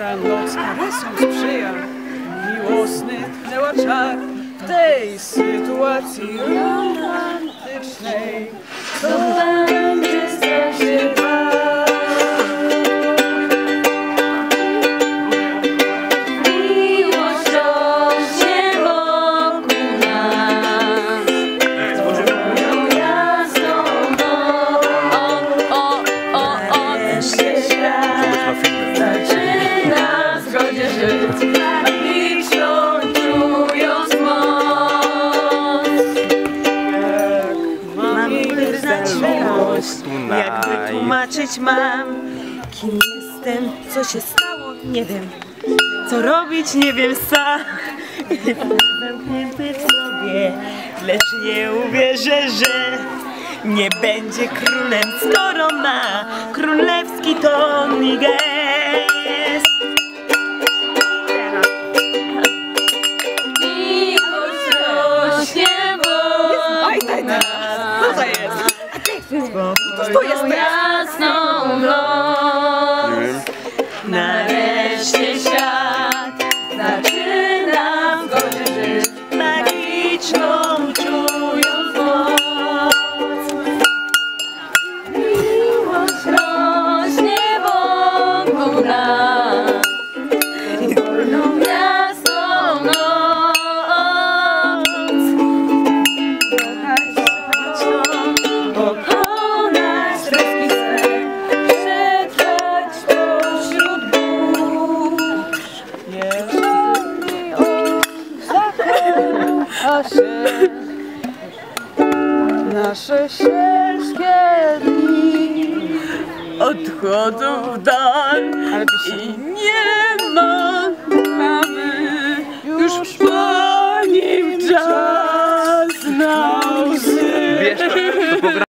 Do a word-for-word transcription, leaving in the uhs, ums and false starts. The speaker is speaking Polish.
Ta noc karesom sprzyja, miłosny tchnęła czar w tej sytuacji romantycznej. Co będzie stać się bał? Miłość rośnie wokół nas, moją jasną noc. O, o, o, o, wreszcie świat zaczyna w zgodzie żyć, magiczną czując moc. Mam wyznać miłość, jak wytłumaczyć mam, kim jestem, co się stało, nie wiem, co robić, nie wiem sam. Jestem zamknięty w sobie, lecz nie uwierzę, że nie będzie królem, skoro ma królewski ton i gest. Miłość rośnie wokół nas, Co to jest? to jest jasną noc. Nareszcie świat zaczyna w zgodzie żyć, magiczną czując moc. Miłość rośnie wokół nas, wolną jasną noc. Pokonać troski swe, przetrwać pośród burz. Jeżeli on zakocha się, nasze ciężkie dni Odchodzą w dal i nie ma mamy już po nim czas na łzy.